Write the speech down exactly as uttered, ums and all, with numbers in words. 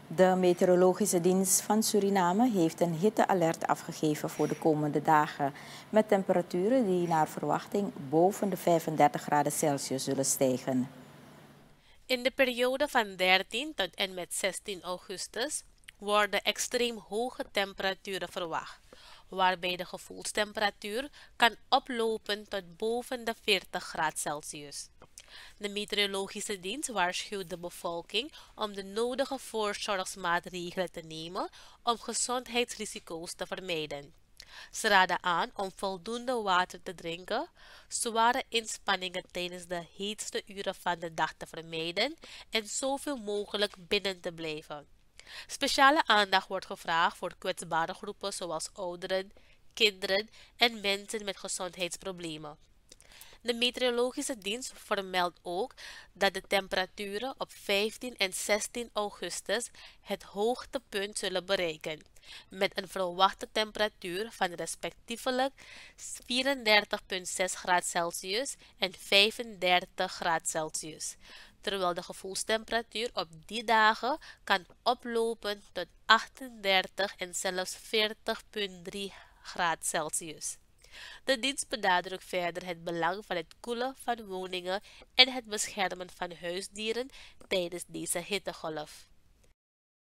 De Meteorologische Dienst van Suriname heeft een hittealert afgegeven voor de komende dagen, met temperaturen die naar verwachting boven de vijfendertig graden Celsius zullen stijgen. In de periode van dertien tot en met zestien augustus worden extreem hoge temperaturen verwacht, waarbij de gevoelstemperatuur kan oplopen tot boven de veertig graden Celsius. De meteorologische dienst waarschuwt de bevolking om de nodige voorzorgsmaatregelen te nemen om gezondheidsrisico's te vermijden. Ze raden aan om voldoende water te drinken, zware inspanningen tijdens de heetste uren van de dag te vermijden en zoveel mogelijk binnen te blijven. Speciale aandacht wordt gevraagd voor kwetsbare groepen zoals ouderen, kinderen en mensen met gezondheidsproblemen. De meteorologische dienst vermeldt ook dat de temperaturen op vijftien en zestien augustus het hoogtepunt zullen bereiken, met een verwachte temperatuur van respectievelijk vierendertig komma zes graden Celsius en vijfendertig graden Celsius, terwijl de gevoelstemperatuur op die dagen kan oplopen tot achtendertig en zelfs veertig komma drie graden Celsius. De dienst benadrukt verder het belang van het koelen van woningen en het beschermen van huisdieren tijdens deze hittegolf.